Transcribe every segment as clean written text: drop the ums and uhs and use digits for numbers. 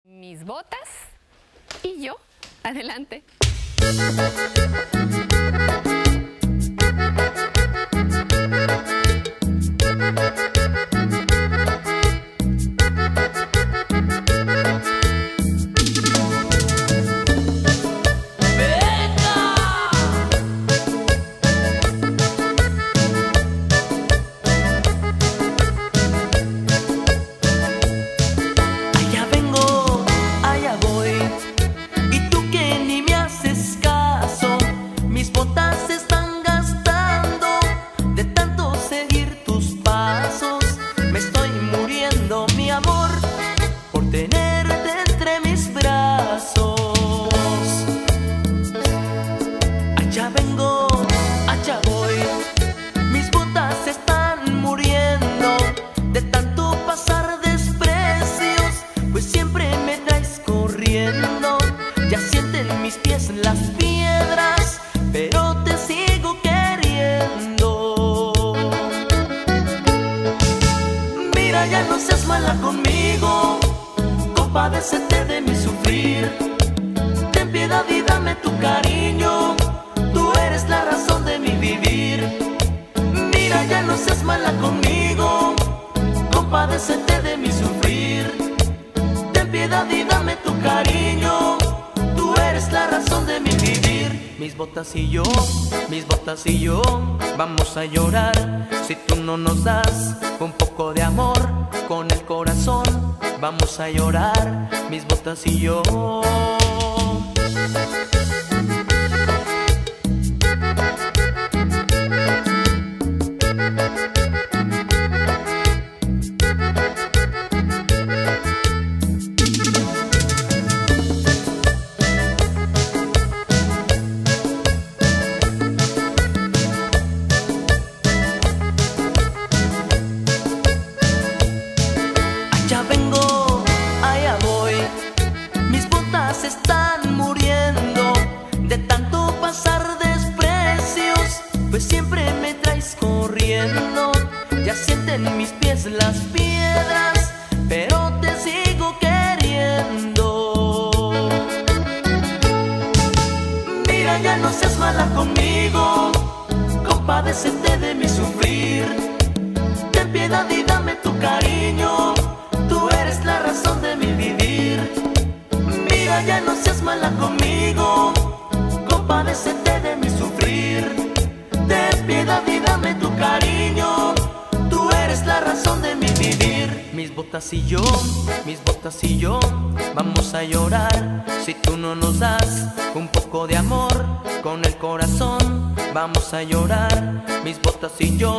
Mis botas y yo. Adelante. Ya sienten mis pies las piedras, pero te sigo queriendo. Mira, ya no seas mala conmigo, compadécete de mi sufrir. Ten piedad y dame tu cariño, tú eres la razón de mi vivir. Mira, ya no seas mala conmigo, compadécete de mi sufrir. Ten piedad y dame tu cariño, tú eres la razón de mi vivir. Mis botas y yo vamos a llorar si tú no nos das un poco de amor con el corazón. Vamos a llorar, mis botas y yo. Ya vengo, allá voy, mis botas están muriendo de tanto pasar desprecios, pues siempre me traes corriendo. Ya sienten mis pies las piedras, pero te sigo queriendo. Mira, ya no seas mala conmigo, compadécete de mi sufrir. Ten piedad y dame tu cariño, tú eres la razón de mi vivir. Mira, ya no seas mala conmigo, compadécete de mi sufrir. Ten piedad y dame tu cariño, tú eres la razón de mi vivir. Mis botas y yo vamos a llorar si tú no nos das un poco de amor con el corazón. Vamos a llorar, mis botas y yo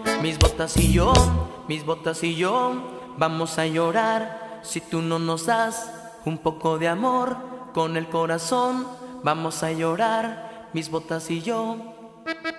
vamos a llorar si tú no nos das un poco de amor con el corazón. Vamos a llorar, mis botas y yo.